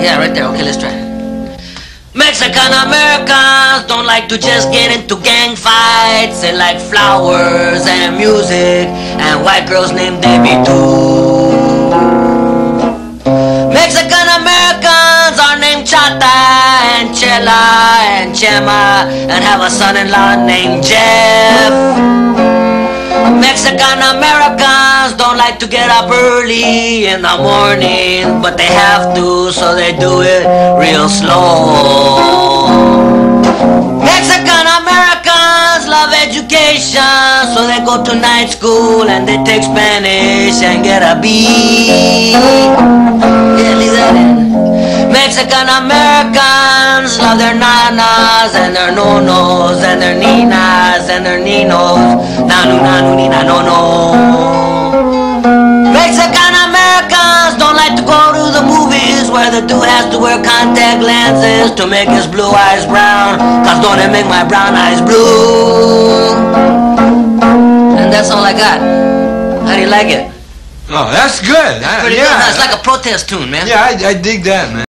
Yeah, right there. Okay, let's try. Mexican Americans don't like to just get into gang fights. They like flowers and music and white girls named Debbie too. Mexican Americans are named Chata and Chela and Chema and have a son-in-law named Jeff. Mexican Americans don't like to get up early in the morning, but they have to, so they do it real slow. Mexican Americans love education, so they go to night school and they take Spanish and get a B. Yeah, leave that in. Mexican Americans love their nanas and their nonos and their ninas and their ninos. Nanu, nanu, nina, no, no. Mexican Americans don't like to go to the movies where the dude has to wear contact lenses to make his blue eyes brown, 'cause don't it make my brown eyes blue? And that's all I got. How do you like it? Oh, that's good. Pretty good, huh? It's like a protest tune, man. Yeah, I dig that, man.